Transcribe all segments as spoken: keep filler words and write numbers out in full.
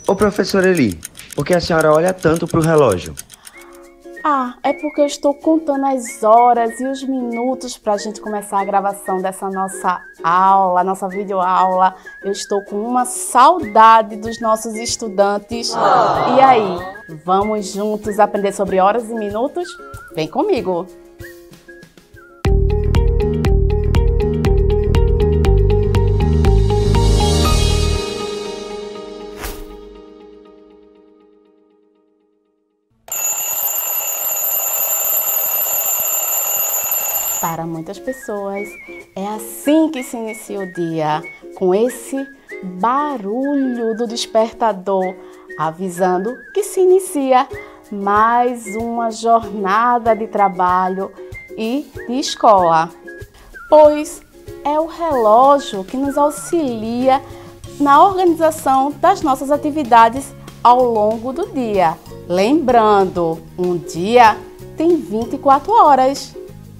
Ô professora Eli, por que a senhora olha tanto para o relógio? Ah, é porque eu estou contando as horas e os minutos para a gente começar a gravação dessa nossa aula, nossa videoaula. Eu estou com uma saudade dos nossos estudantes. Oh. E aí, vamos juntos aprender sobre horas e minutos? Vem comigo! Para muitas pessoas, é assim que se inicia o dia, com esse barulho do despertador, avisando que se inicia mais uma jornada de trabalho e de escola. Pois é o relógio que nos auxilia na organização das nossas atividades ao longo do dia. Lembrando, um dia tem vinte e quatro horas.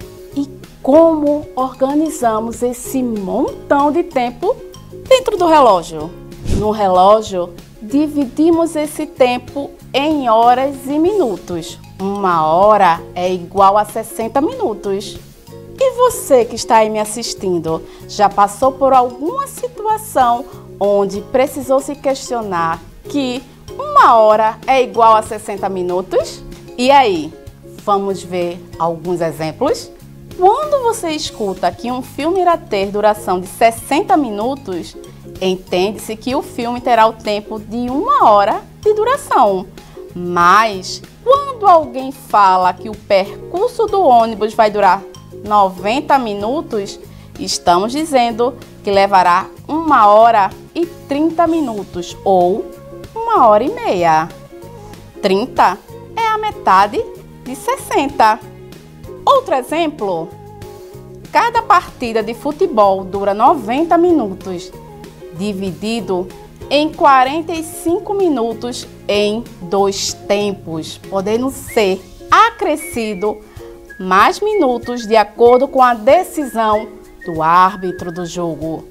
Como organizamos esse montão de tempo dentro do relógio? No relógio, dividimos esse tempo em horas e minutos. Uma hora é igual a sessenta minutos. E você que está aí me assistindo, já passou por alguma situação onde precisou se questionar que uma hora é igual a sessenta minutos? E aí, vamos ver alguns exemplos? Quando você escuta que um filme irá ter duração de sessenta minutos, entende-se que o filme terá o tempo de uma hora de duração. Mas, quando alguém fala que o percurso do ônibus vai durar noventa minutos, estamos dizendo que levará uma hora e trinta minutos ou uma hora e meia. trinta é a metade de sessenta. Outro exemplo, cada partida de futebol dura noventa minutos, dividido em quarenta e cinco minutos em dois tempos, podendo ser acrescido mais minutos de acordo com a decisão do árbitro do jogo.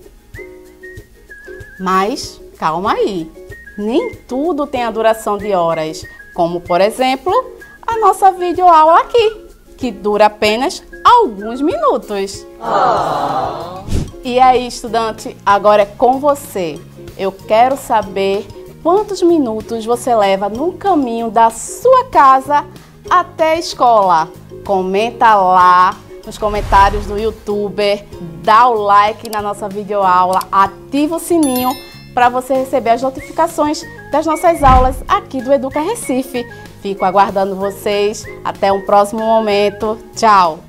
Mas calma aí, nem tudo tem a duração de horas, como por exemplo, a nossa videoaula aqui, que dura apenas alguns minutos. Oh. E aí, estudante, agora é com você. Eu quero saber quantos minutos você leva no caminho da sua casa até a escola. Comenta lá nos comentários do YouTube, dá o like na nossa videoaula, ativa o sininho para você receber as notificações das nossas aulas aqui do Educa Recife. Fico aguardando vocês. Até um próximo momento. Tchau!